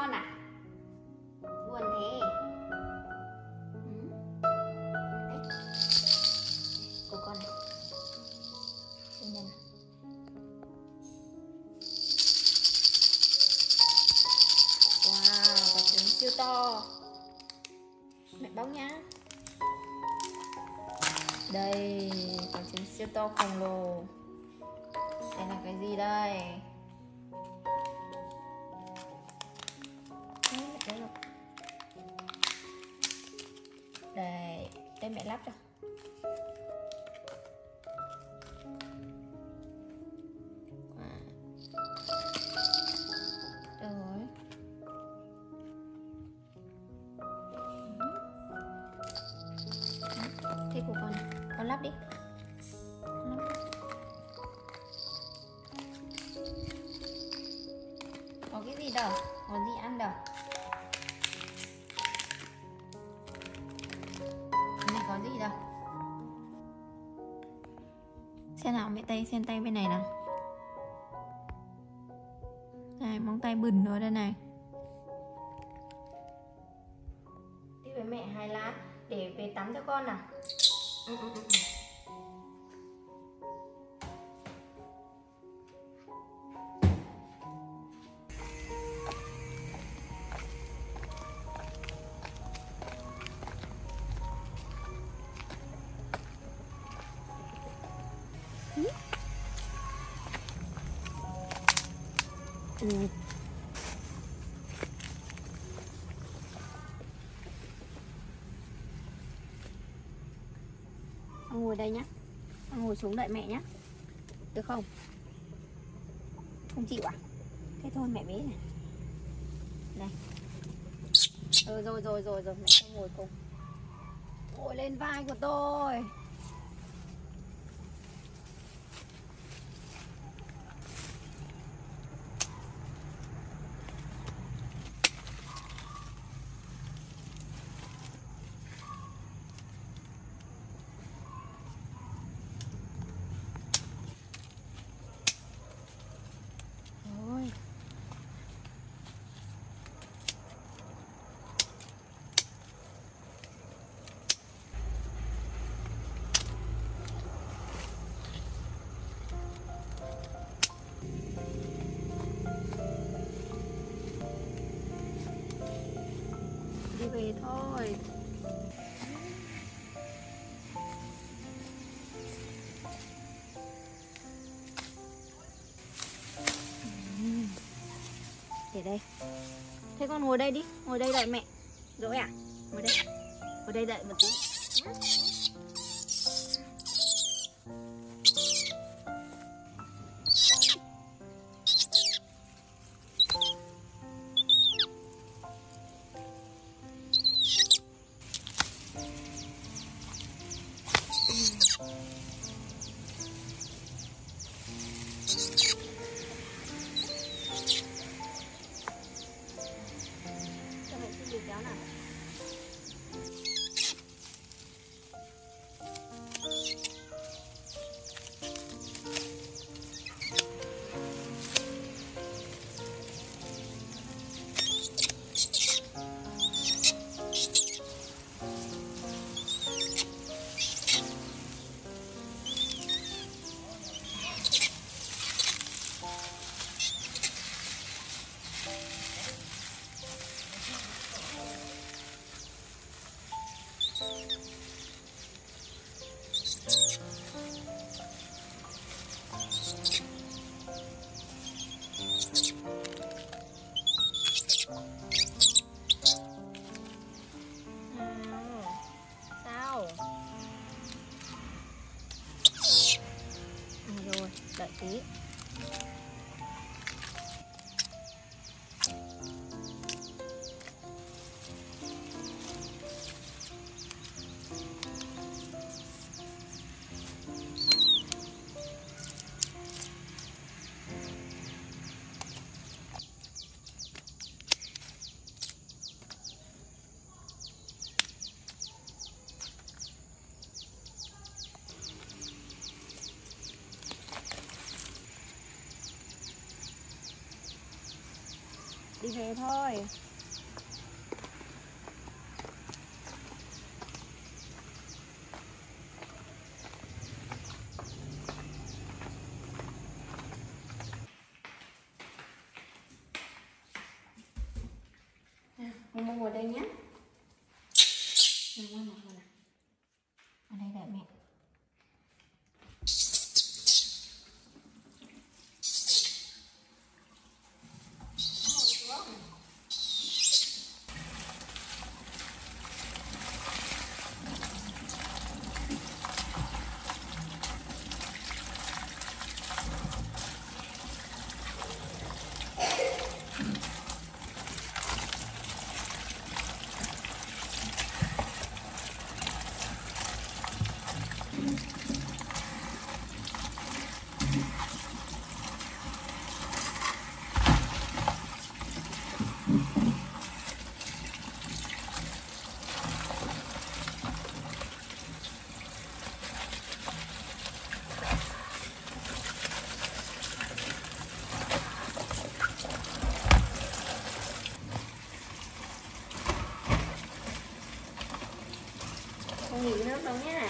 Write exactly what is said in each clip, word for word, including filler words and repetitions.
con à? Buồn thế. Ừ. Đấy. Cô con này. Sinh nhân à? Wow, quả trứng siêu to. Mẹ bóc nhá. Đây, quả trứng siêu to khổng lồ. Đây là cái gì đây? Đây, đây mẹ lắp cho. Rồi. Thế của con, con lắp đi. Có cái gì đâu, có gì ăn đâu. Này có gì đâu. Xem nào mẹ tay, xem tay bên này nào. Này, móng tay bẩn rồi đây này. Đi với mẹ hai lát để về tắm cho con nào. Ừ, ừ, ừ. Ừ. Con ngồi đây nhá. Con ngồi xuống đợi mẹ nhá. Được không? Không chịu à? Thế thôi mẹ bế này. Này. Ừ rồi rồi rồi rồi, mẹ không ngồi cùng. Ngồi lên vai của tôi. Đi về thôi. Để đây. Thế con ngồi đây đi, ngồi đây đợi mẹ. Dỗi à? Ngồi đây. Ngồi đây đợi một tí. thì về thôi. Momo ngồi đây nhé. Nào, ngoan nào, ngoan nào. Ở đây đợi mẹ. Không nghỉ nước đâu nhé.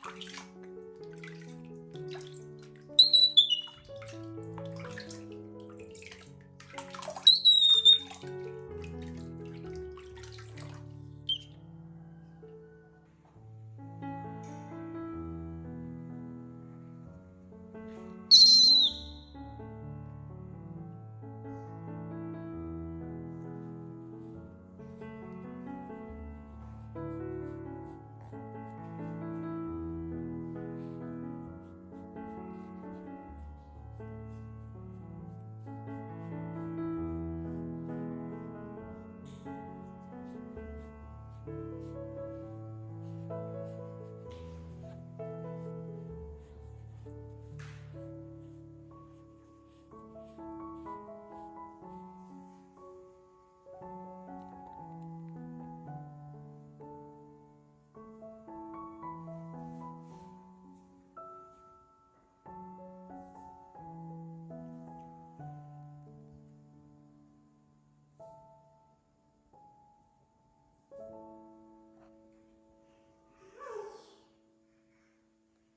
Đây.